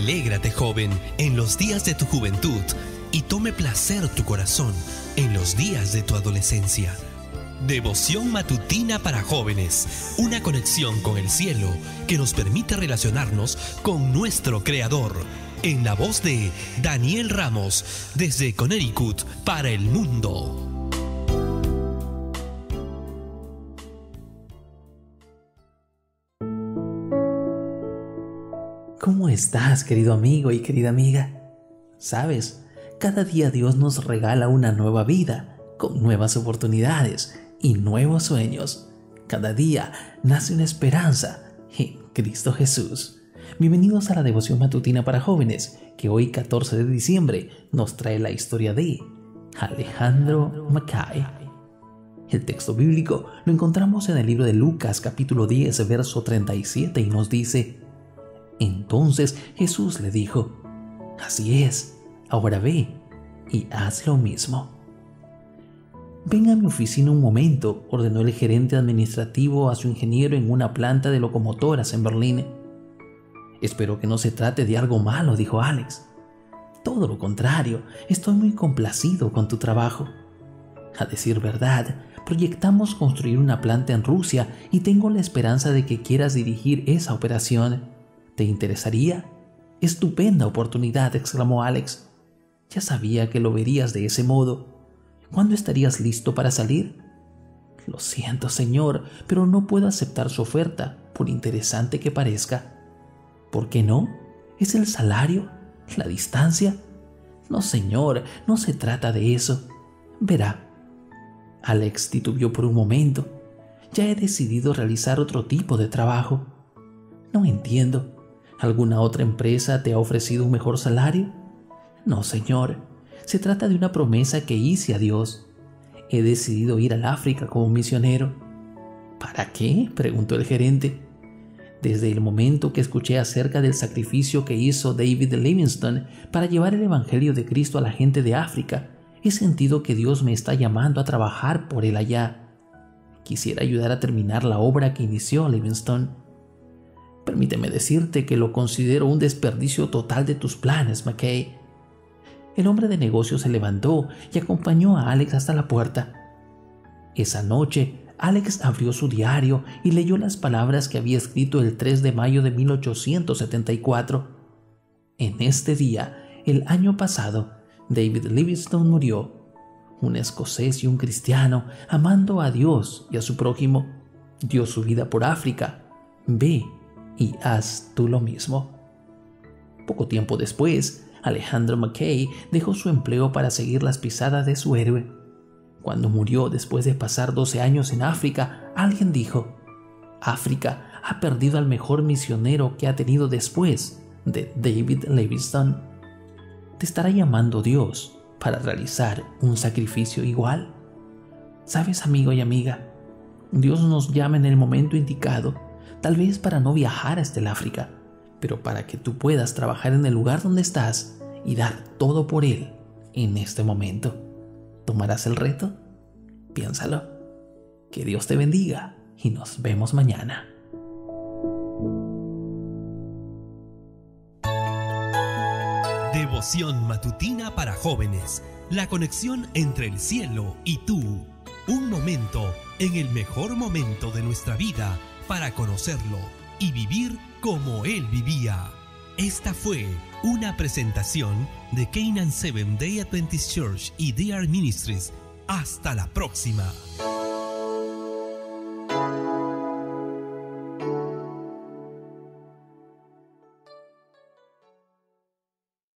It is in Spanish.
Alégrate, joven, en los días de tu juventud, y tome placer tu corazón en los días de tu adolescencia. Devoción matutina para jóvenes, una conexión con el cielo que nos permite relacionarnos con nuestro Creador. En la voz de Daniel Ramos, desde Connecticut para el mundo. ¿Cómo estás, querido amigo y querida amiga? ¿Sabes? Cada día Dios nos regala una nueva vida, con nuevas oportunidades y nuevos sueños. Cada día nace una esperanza en Cristo Jesús. Bienvenidos a la devoción matutina para jóvenes, que hoy 14 de diciembre nos trae la historia de Alejandro Mackay. El texto bíblico lo encontramos en el libro de Lucas capítulo 10, verso 37 y nos dice: Entonces Jesús le dijo: Así es, ahora ve y haz lo mismo. Ven a mi oficina un momento, ordenó el gerente administrativo a su ingeniero en una planta de locomotoras en Berlín. Espero que no se trate de algo malo, dijo Alex. Todo lo contrario, estoy muy complacido con tu trabajo. A decir verdad, proyectamos construir una planta en Rusia y tengo la esperanza de que quieras dirigir esa operación. ¿Te interesaría? Estupenda oportunidad, exclamó Alex. Ya sabía que lo verías de ese modo. ¿Cuándo estarías listo para salir? Lo siento, señor, pero no puedo aceptar su oferta, por interesante que parezca. ¿Por qué no? ¿Es el salario? ¿La distancia? No, señor, no se trata de eso. Verá. Alex titubeó por un momento. Ya he decidido realizar otro tipo de trabajo. No entiendo. ¿Alguna otra empresa te ha ofrecido un mejor salario? No, señor. Se trata de una promesa que hice a Dios. He decidido ir al África como misionero. ¿Para qué?, preguntó el gerente. Desde el momento que escuché acerca del sacrificio que hizo David Livingstone para llevar el Evangelio de Cristo a la gente de África, he sentido que Dios me está llamando a trabajar por él allá. Quisiera ayudar a terminar la obra que inició Livingstone. Permíteme decirte que lo considero un desperdicio total de tus planes, Mackay. El hombre de negocios se levantó y acompañó a Alex hasta la puerta. Esa noche, Alex abrió su diario y leyó las palabras que había escrito el 3 de mayo de 1874. En este día, el año pasado, David Livingstone murió. Un escocés y un cristiano, amando a Dios y a su prójimo, dio su vida por África. Ve y haz tú lo mismo. Poco tiempo después, Alejandro Mackay dejó su empleo para seguir las pisadas de su héroe. Cuando murió después de pasar 12 años en África, alguien dijo: África ha perdido al mejor misionero que ha tenido después de David Livingstone. ¿Te estará llamando Dios para realizar un sacrificio igual? ¿Sabes, amigo y amiga? Dios nos llama en el momento indicado, tal vez para no viajar hasta el África, pero para que tú puedas trabajar en el lugar donde estás y dar todo por él en este momento. ¿Tomarás el reto? Piénsalo. Que Dios te bendiga y nos vemos mañana. Devoción matutina para jóvenes. La conexión entre el cielo y tú. Un momento en el mejor momento de nuestra vida para conocerlo y vivir como Él vivía. Esta fue una presentación de Canaan Seventh Day Adventist Church y DR Ministries. Hasta la próxima.